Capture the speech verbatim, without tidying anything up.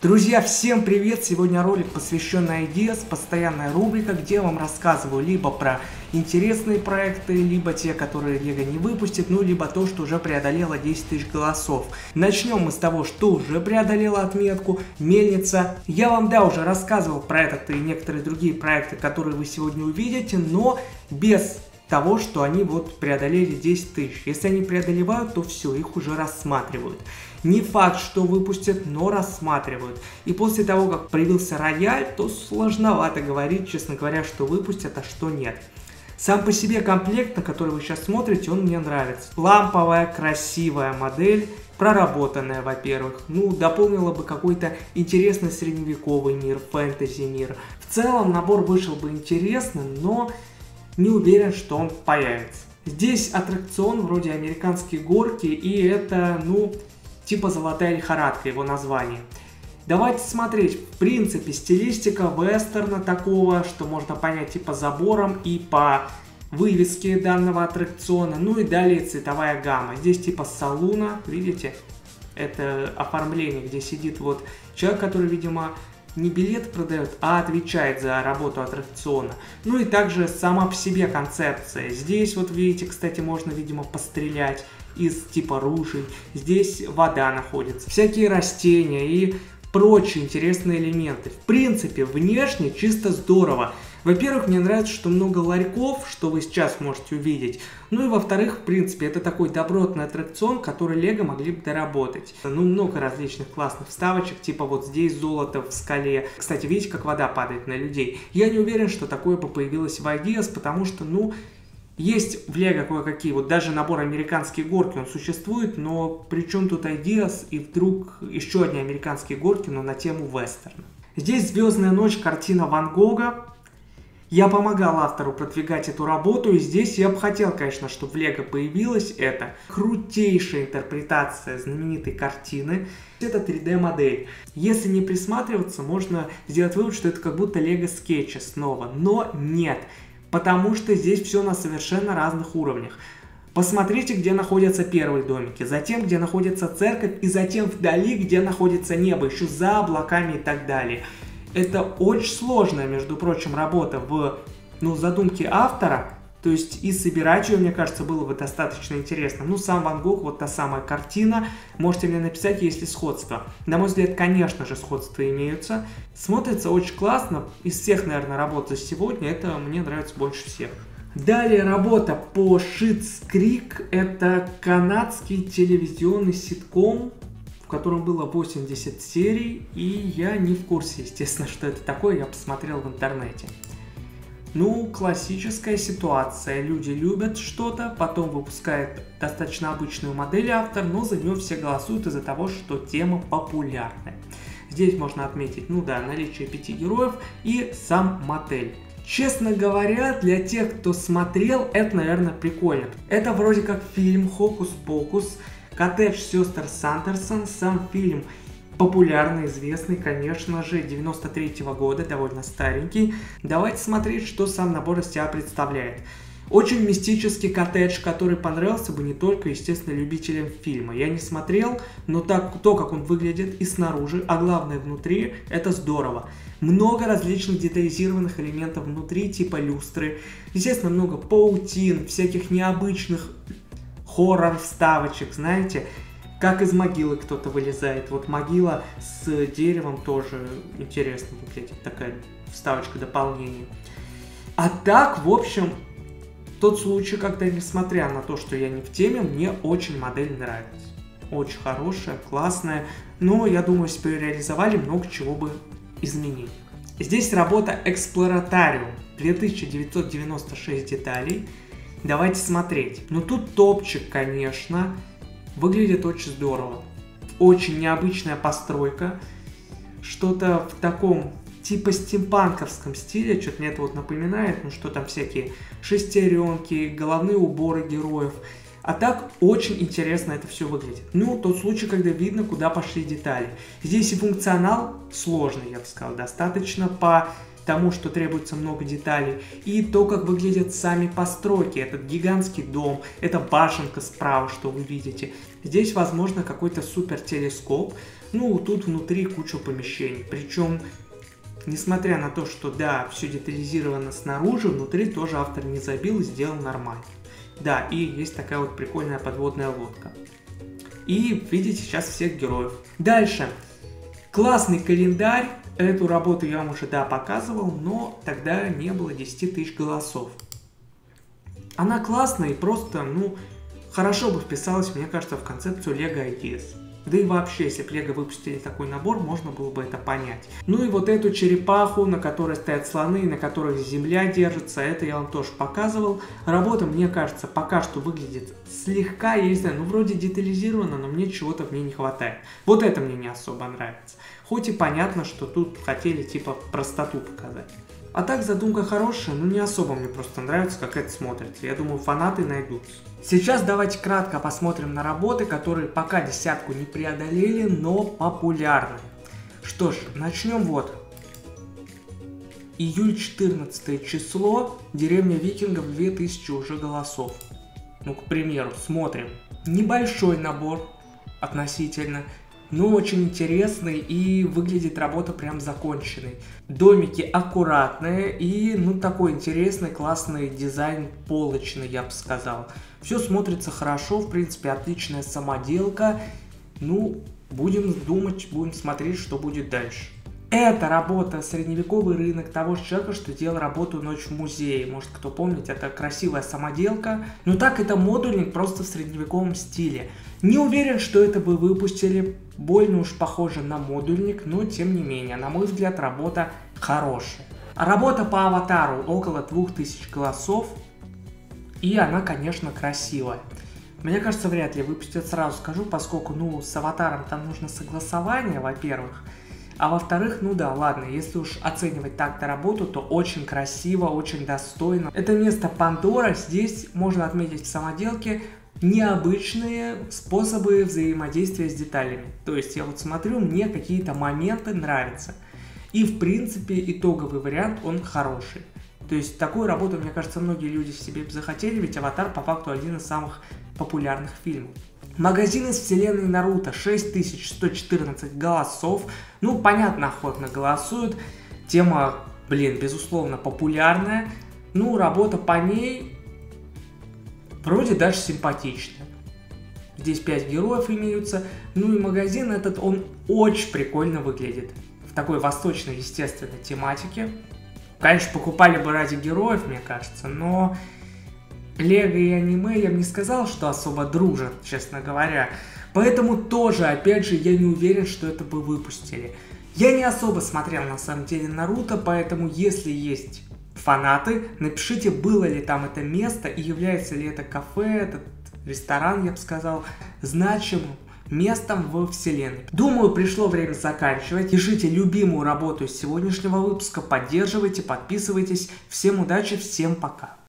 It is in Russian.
Друзья, всем привет! Сегодня ролик, посвященный Ideas, постоянная рубрика, где я вам рассказываю либо про интересные проекты, либо те, которые Лего не выпустит, ну либо то, что уже преодолело десять тысяч голосов. Начнем мы с того, что уже преодолело отметку, Мельница. Я вам, да, уже рассказывал про этот и некоторые другие проекты, которые вы сегодня увидите, но без того, что они вот преодолели десять тысяч. Если они преодолевают, то все, их уже рассматривают. Не факт, что выпустят, но рассматривают. И после того, как появился рояль, то сложновато говорить, честно говоря, что выпустят, а что нет. Сам по себе комплект, на который вы сейчас смотрите, он мне нравится. Ламповая, красивая модель, проработанная, во-первых. Ну, дополнила бы какой-то интересный средневековый мир, фэнтези мир. В целом набор вышел бы интересным, но не уверен, что он появится. Здесь аттракцион вроде американские горки, и это, ну, типа золотая лихорадка, его название. Давайте смотреть. В принципе, стилистика вестерна такого, что можно понять и по заборам, и по вывеске данного аттракциона. Ну и далее цветовая гамма. Здесь типа салуна, видите? Это оформление, где сидит вот человек, который, видимо, не билет продает, а отвечает за работу аттракциона. Ну и также сама по себе концепция. Здесь вот видите, кстати, можно, видимо, пострелять из типа ружей. Здесь вода находится, всякие растения и прочие интересные элементы. В принципе, внешне чисто здорово. Во-первых, мне нравится, что много ларьков, что вы сейчас можете увидеть. Ну и во-вторых, в принципе, это такой добротный аттракцион, который Лего могли бы доработать. Ну, много различных классных вставочек, типа вот здесь золото в скале. Кстати, видите, как вода падает на людей? Я не уверен, что такое бы появилось в Ideas, потому что, ну, есть в Лего кое-какие, вот даже набор американские горки, он существует, но при чем тут Ideas и вдруг еще одни американские горки, но на тему вестерна. Здесь «Звездная ночь», картина Ван Гога. Я помогал автору продвигать эту работу, и здесь я бы хотел, конечно, чтобы в Лего появилась эта крутейшая интерпретация знаменитой картины. Это три дэ модель. Если не присматриваться, можно сделать вывод, что это как будто Лего скетчи снова, но нет. Потому что здесь все на совершенно разных уровнях. Посмотрите, где находятся первые домики, затем, где находится церковь, и затем вдали, где находится небо, еще за облаками и так далее. Это очень сложная, между прочим, работа в, ну, задумке автора. То есть и собирать ее, мне кажется, было бы достаточно интересно. Ну, сам Ван Гог, вот та самая картина. Можете мне написать, есть ли сходство. На мой взгляд, конечно же, сходства имеются. Смотрится очень классно. Из всех, наверное, работ за сегодня, это мне нравится больше всех. Далее работа по Schitt's Creek. Это канадский телевизионный ситком, в котором было восемьдесят серий. И я не в курсе, естественно, что это такое. Я посмотрел в интернете. Ну, классическая ситуация. Люди любят что-то, потом выпускает достаточно обычную модель автор, но за нее все голосуют из-за того, что тема популярная. Здесь можно отметить, ну да, наличие пяти героев и сам мотель. Честно говоря, для тех, кто смотрел, это, наверное, прикольно. Это вроде как фильм «Хокус-покус», «Коттедж сестер Сандерсон», сам фильм популярный, известный, конечно же, девяносто третьего года, довольно старенький. Давайте смотреть, что сам набор из себя представляет. Очень мистический коттедж, который понравился бы не только, естественно, любителям фильма. Я не смотрел, но так, то, как он выглядит и снаружи, а главное внутри, это здорово. Много различных детализированных элементов внутри, типа люстры. Естественно, много паутин, всяких необычных хоррор-вставочек, знаете. Как из могилы кто-то вылезает. Вот могила с деревом тоже интересно выглядит. Такая вставочка дополнения. А так, в общем, тот случай, когда, несмотря на то, что я не в теме, мне очень модель нравится. Очень хорошая, классная. Но, я думаю, если бы ее реализовали, много чего бы изменили. Здесь работа Exploratarium. две тысячи девятьсот девяносто шесть деталей. Давайте смотреть. Ну, тут топчик, конечно. Выглядит очень здорово. Очень необычная постройка. Что-то в таком типа стимпанковском стиле. Что-то мне это вот напоминает. Ну что там всякие шестеренки, головные уборы героев. А так очень интересно это все выглядит. Ну, тот случай, когда видно, куда пошли детали. Здесь и функционал сложный, я бы сказал, достаточно по тому, что требуется много деталей, и то, как выглядят сами постройки. Этот гигантский дом, эта башенка справа, что вы видите. Здесь, возможно, какой-то супер телескоп, Ну, тут внутри куча помещений. Причем, несмотря на то, что да, все детализировано снаружи, внутри тоже автор не забил и сделал нормально. Да, и есть такая вот прикольная подводная лодка. И видите сейчас всех героев. Дальше. Классный календарь. Эту работу я вам уже, да, показывал, но тогда не было десяти тысяч голосов. Она классная и просто, ну, хорошо бы вписалась, мне кажется, в концепцию LEGO Ideas. Да и вообще, если бы LEGO выпустили такой набор, можно было бы это понять. Ну и вот эту черепаху, на которой стоят слоны, на которых земля держится, это я вам тоже показывал. Работа, мне кажется, пока что выглядит слегка, я не знаю, ну вроде детализировано, но мне чего-то в ней не хватает. Вот это мне не особо нравится. Хоть и понятно, что тут хотели типа простоту показать. А так задумка хорошая, но не особо мне просто нравится, как это смотрится. Я думаю, фанаты найдутся. Сейчас давайте кратко посмотрим на работы, которые пока десятку не преодолели, но популярны. Что ж, начнем вот. Июль четырнадцатое число, деревня викингов, две тысячи уже голосов. Ну, к примеру, смотрим. Небольшой набор относительно, но очень интересный и выглядит работа прям законченной. Домики аккуратные и, ну, такой интересный, классный дизайн полочный, я бы сказал. Все смотрится хорошо, в принципе, отличная самоделка. Ну, будем думать, будем смотреть, что будет дальше. Это работа средневековый рынок того же человека, что делал работу «Ночь в музее». Может, кто помнит, это красивая самоделка. Но так это модульник просто в средневековом стиле. Не уверен, что это бы выпустили. Больно уж похоже на модульник, но тем не менее, на мой взгляд, работа хорошая. Работа по аватару около двух тысяч голосов. И она, конечно, красивая. Мне кажется, вряд ли выпустят, сразу скажу, поскольку, ну, с аватаром там нужно согласование, во-первых. А во-вторых, ну да, ладно, если уж оценивать так-то работу, то очень красиво, очень достойно. Это место Пандора, здесь можно отметить в самоделке необычные способы взаимодействия с деталями. То есть я вот смотрю, мне какие-то моменты нравятся. И в принципе итоговый вариант, он хороший. То есть такую работу, мне кажется, многие люди себе захотели, ведь «Аватар» по факту один из самых популярных фильмов. Магазин из вселенной Наруто, шесть тысяч сто четырнадцать голосов. Ну, понятно, охотно голосуют. Тема, блин, безусловно, популярная. Ну, работа по ней вроде даже симпатичная. Здесь пять героев имеются. Ну и магазин этот, он очень прикольно выглядит. В такой восточной, естественной тематике. Конечно, покупали бы ради героев, мне кажется, но LEGO и аниме я бы не сказал, что особо дружат, честно говоря. Поэтому тоже, опять же, я не уверен, что это бы выпустили. Я не особо смотрел, на самом деле, Наруто, поэтому, если есть фанаты, напишите, было ли там это место и является ли это кафе, этот ресторан, я бы сказал, значимым местом во вселенной. Думаю, пришло время заканчивать. Пишите любимую работу из сегодняшнего выпуска, поддерживайте, подписывайтесь. Всем удачи, всем пока.